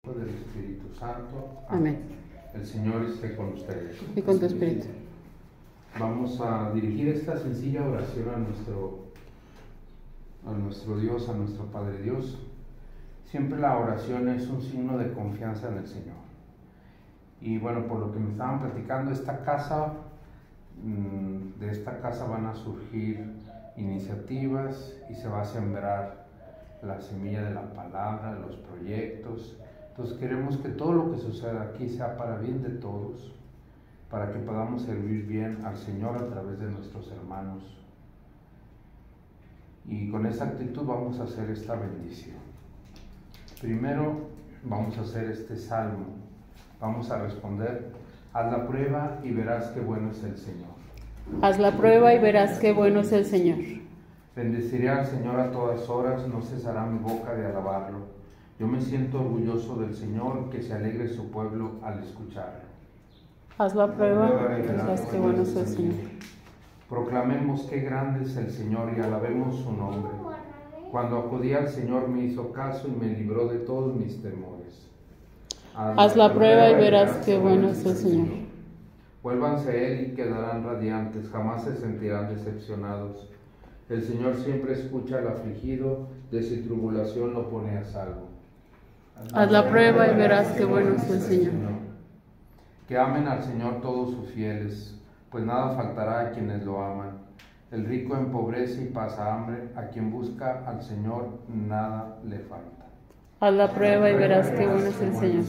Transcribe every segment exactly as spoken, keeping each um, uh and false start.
Hijo, del Espíritu Santo. Amén. El Señor esté con ustedes. Y con tu espíritu. Vamos a dirigir esta sencilla oración a nuestro, a nuestro Dios, a nuestro Padre Dios. Siempre la oración es un signo de confianza en el Señor. Y bueno, por lo que me estaban platicando, esta casa, de esta casa van a surgir iniciativas y se va a sembrar la semilla de la palabra, de los proyectos. Entonces queremos que todo lo que suceda aquí sea para bien de todos, para que podamos servir bien al Señor a través de nuestros hermanos. Y con esa actitud vamos a hacer esta bendición. Primero vamos a hacer este salmo. Vamos a responder: haz la prueba y verás qué bueno es el Señor. Haz la prueba y verás qué bueno es el Señor. Bendeciré al Señor a todas horas, no cesará mi boca de alabarlo. Yo me siento orgulloso del Señor, que se alegre su pueblo al escucharlo. Haz la prueba y verás qué bueno es el Señor. Proclamemos qué grande es el Señor y alabemos su nombre. Cuando acudí al Señor me hizo caso y me libró de todos mis temores. Haz, Haz la prueba y verás qué bueno es el Señor. Vuélvanse a Él y quedarán radiantes, jamás se sentirán decepcionados. El Señor siempre escucha al afligido, de su tribulación lo pone a salvo. Haz la prueba y verás qué bueno es el Señor. Que amen al Señor todos sus fieles, pues nada faltará a quienes lo aman. El rico empobrece y pasa hambre, a quien busca al Señor nada le falta. Haz la prueba y verás qué bueno es el Señor.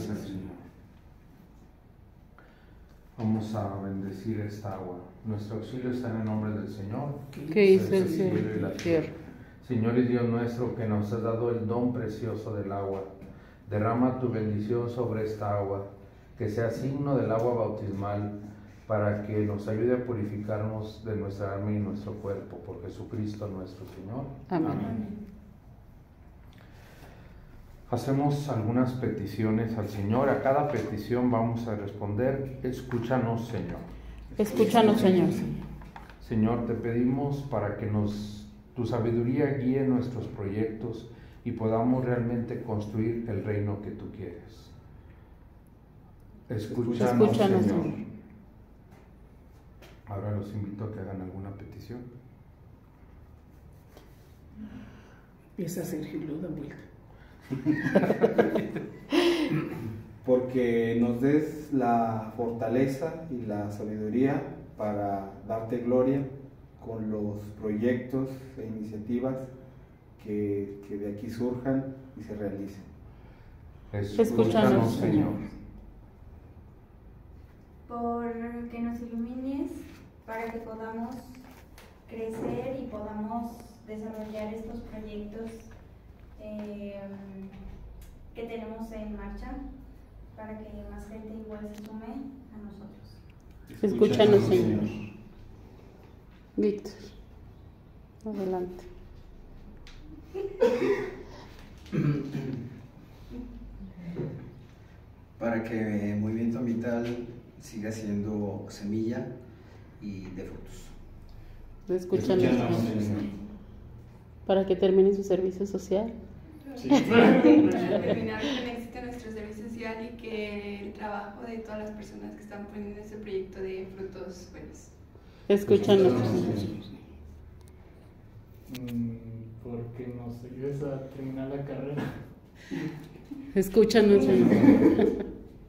Vamos a bendecir esta agua. Nuestro auxilio está en el nombre del Señor, que hizo el cielo y la tierra. Señor y Dios nuestro, que nos has dado el don precioso del agua, derrama tu bendición sobre esta agua, que sea signo del agua bautismal, para que nos ayude a purificarnos de nuestra alma y nuestro cuerpo, por Jesucristo nuestro Señor. Amén. Amén. Hacemos algunas peticiones al Señor. A cada petición vamos a responder: escúchanos, Señor. Escúchanos, Señor. Señor, te pedimos para que nos tu sabiduría guíe nuestros proyectos y podamos realmente construir el reino que tú quieres. Escúchanos, Escúchanos, Señor. Señor. Ahora los invito a que hagan alguna petición. Empieza a Sergio, da vuelta. Porque nos des la fortaleza y la sabiduría para darte gloria con los proyectos e iniciativas que, que de aquí surjan y se realicen. Escúchanos, Señor. Por que nos ilumines para que podamos crecer y podamos desarrollar estos proyectos eh, que tenemos en marcha, para que más gente igual se sume a nosotros. Escúchanos, Señor. Víctor, adelante. Para que Movimiento Ambiental siga siendo semilla y de frutos. Escúchanos, Señor. Para que termine su servicio social. Sí. Para terminar con éxito nuestro servicio social y que el trabajo de todas las personas que están poniendo este proyecto de frutos buenos. Escúchanos, Señor. Porque nos ayudes a terminar la carrera. Escúchanos, Señor.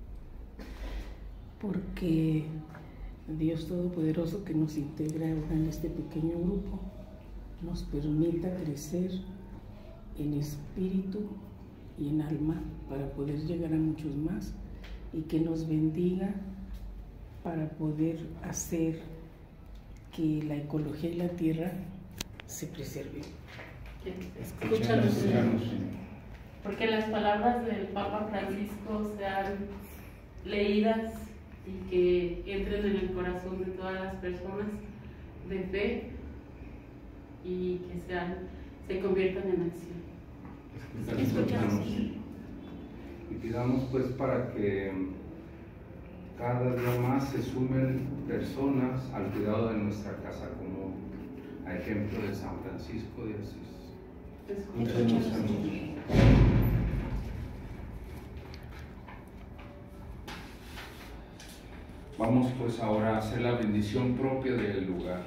Porque Dios Todopoderoso, que nos integra ahora en este pequeño grupo, nos permita crecer en espíritu y en alma para poder llegar a muchos más, y que nos bendiga para poder hacer que la ecología y la tierra se preserven. Escúchanos, Señor. Porque las palabras del Papa Francisco sean leídas y que entren en el corazón de todas las personas de fe y que sean, se conviertan en acción. Escúchanos. Y pidamos pues para que cada día más se sumen personas al cuidado de nuestra casa común, a ejemplo de San Francisco de Asís. Escúchanos, Señor. Vamos pues ahora a hacer la bendición propia del lugar.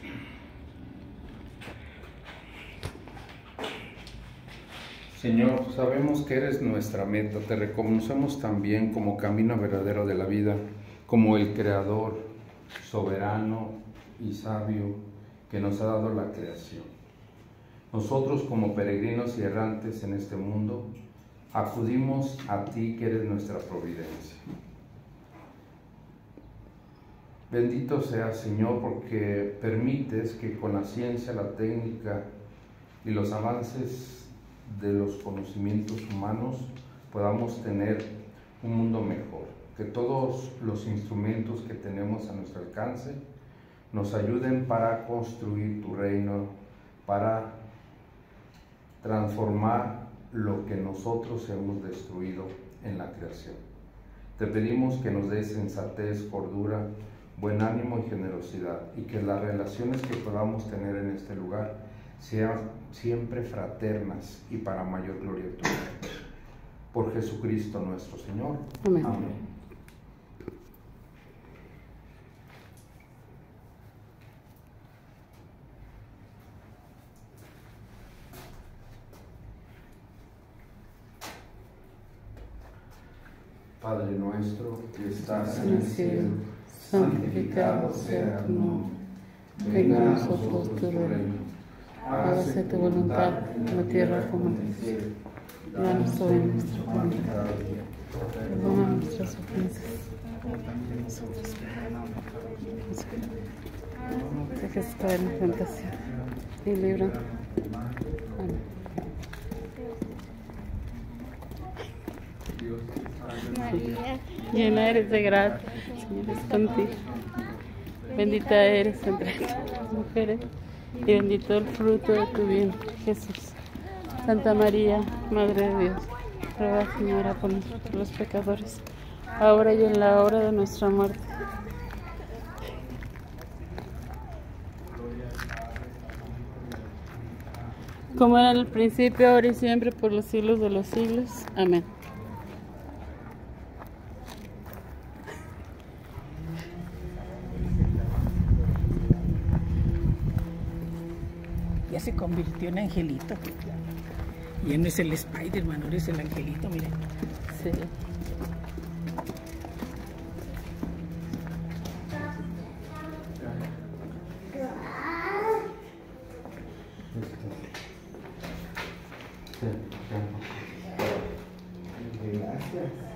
Señor, sabemos que eres nuestra meta, te reconocemos también como camino verdadero de la vida, como el Creador, soberano y sabio que nos ha dado la creación. Nosotros como peregrinos y errantes en este mundo, acudimos a ti que eres nuestra providencia. Bendito seas, Señor, porque permites que con la ciencia, la técnica y los avances de los conocimientos humanos podamos tener un mundo mejor, que todos los instrumentos que tenemos a nuestro alcance nos ayuden para construir tu reino, para transformar lo que nosotros hemos destruido en la creación. Te pedimos que nos des sensatez, cordura, buen ánimo y generosidad, y que las relaciones que podamos tener en este lugar sean siempre fraternas y para mayor gloria tuya. Por Jesucristo nuestro Señor. Amén. Amén. Padre nuestro que estás en el cielo, santificado sea tu nombre. Venga a nosotros tu reino. Hágase tu voluntad en la tierra como en el cielo. Danos hoy nuestro pan de cada día. Perdona nuestras ofensas. Nosotros perdonamos. Dejes caer en la tentación y líbranos. Amén. María, llena eres de gracia, el Señor es contigo. Bendita eres entre las mujeres y bendito el fruto de tu vientre, Jesús. Santa María, Madre de Dios, ruega, Señora, por nosotros los pecadores, ahora y en la hora de nuestra muerte. Como era en el principio, ahora y siempre, por los siglos de los siglos. Amén. Ya se convirtió en angelito. Ya no es el Spider-Man, ahora es el angelito, miren. Sí. Gracias.